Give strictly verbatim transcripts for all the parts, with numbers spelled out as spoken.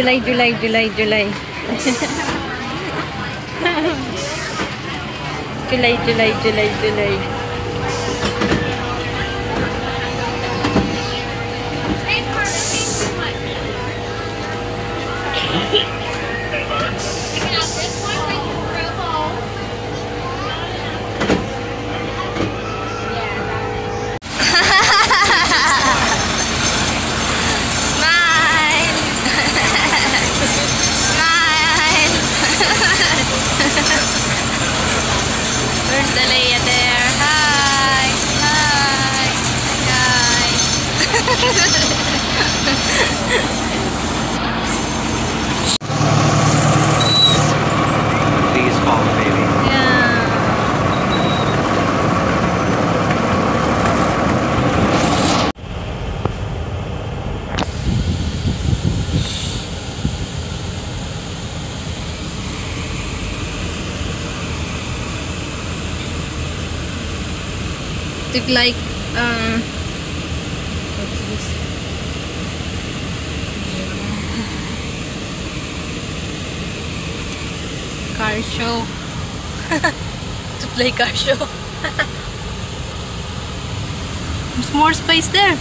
July, July, July, July. July, July, July, July. Where's the Leia there? Hi! Hi! Guys! Please follow, baby. Yeah. Look like um what's this? Car show. To play car show. There's more space there.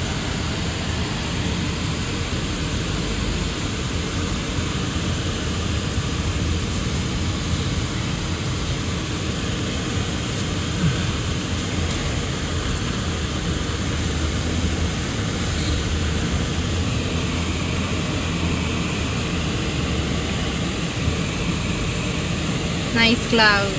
Nice clouds.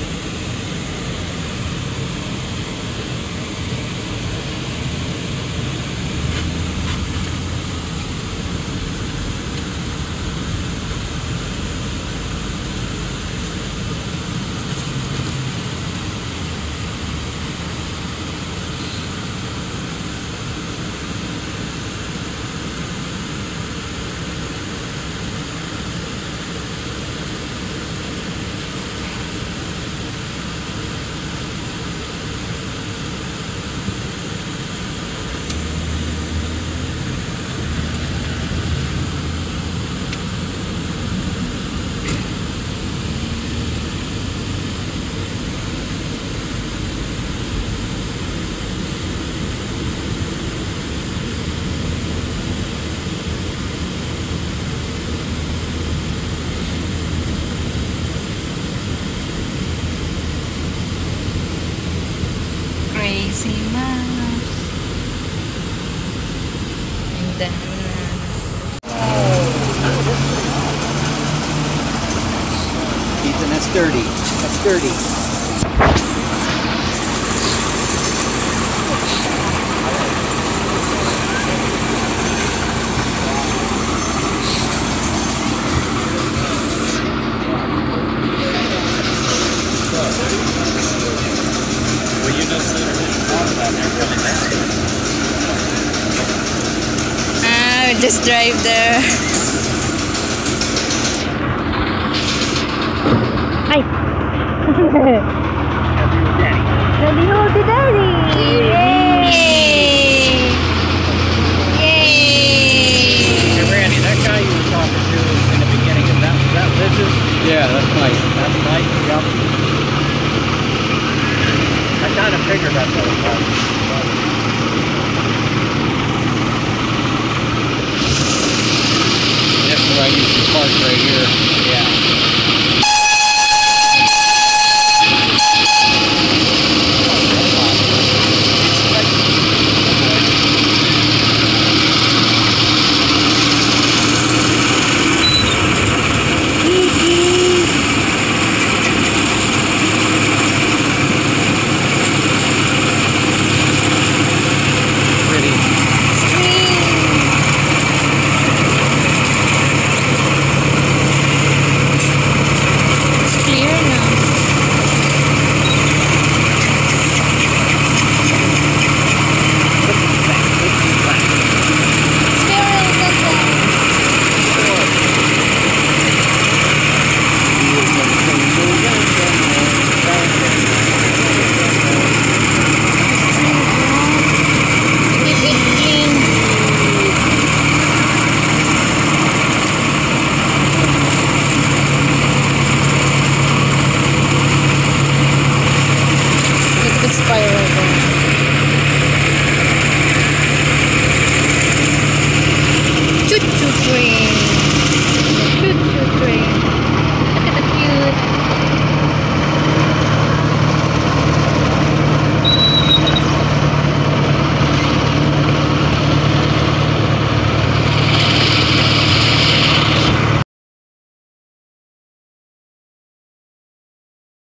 Crazy mouse. And then Ethan, that's dirty. That's dirty. Well, you just said there's water down there really bad. ah, we just drive there. Hi! Daddy. Daddy, hold the daddy! Yay! Yay! Hey, Randy, that guy you were talking to in the beginning, is that, is that Liz's? Yeah, that's Mike. That's Mike? Yep. I kind of figured that's what it was. That's where I used to park right here. Yeah.